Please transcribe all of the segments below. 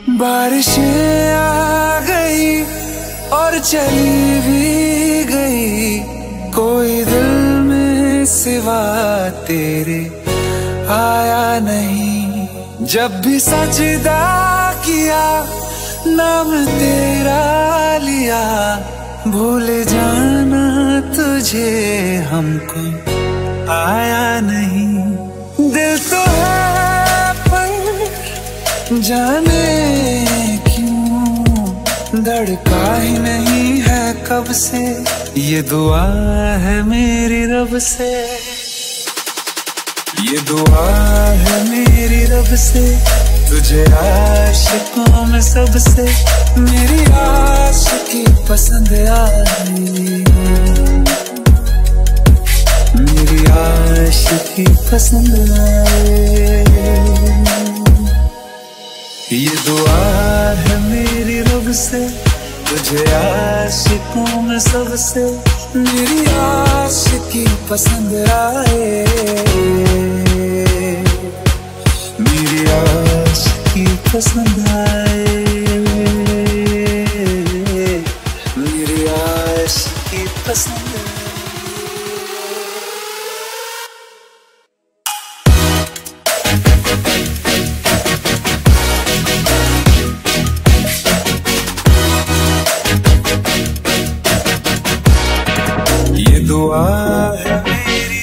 बारिशें आ गई और चली भी गई, कोई दिल में सिवा तेरे आया नहीं। जब भी सजदा किया नाम तेरा लिया, भूल जाना तुझे हमको आया नहीं। दिल तो है पर जाने क्यों धड़का ही नहीं है कब से, ये दुआ है मेरी रब से, ये दुआ है मेरी रब से, तुझे आशिकों में सबसे मेरी आशिकी पसंद आई, मेरी आशिकी पसंद आए। ये दुआ है मेरी रब से, तुझे आशिकों में सबसे मेरी आशिकी पसंद आए, मेरी आशिकी पसंद आए, मेरी आशिकी पसंद आए। ये दुआ है मेरी,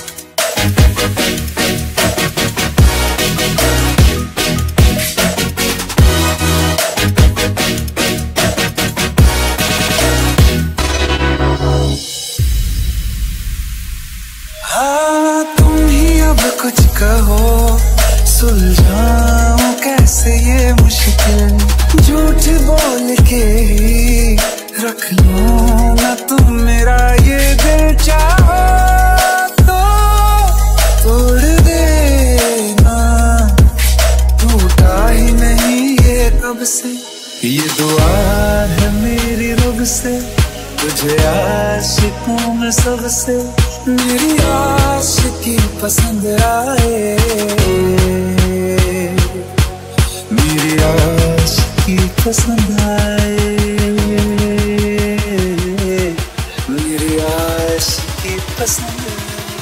हाँ तुम ही अब कुछ कहो, सुलझाऊं कैसे ये मुश्किल, झूठ बोल के ही रख लो ना तुम मेरा ये दिल, चाहो तो तोड़ देना, टूटा ही नहीं ये कब से। ये दुआ है मेरी रब से, तुझे आशिकों में सबसे मेरी आशिकी पसंद आए, मेरी आशिकी पसंद आए, मेरी आशिकी पसंद आए।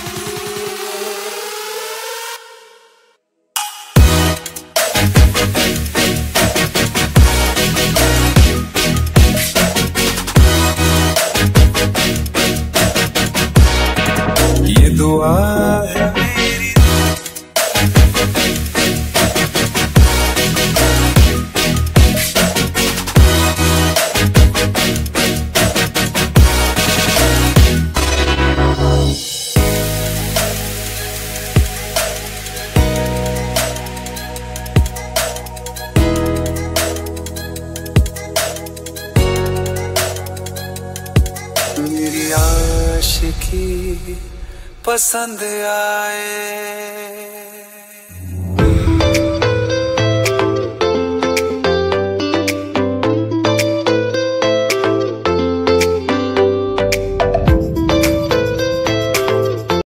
ये दुआ है मेरी, मेरी आशिकी पसंद आए।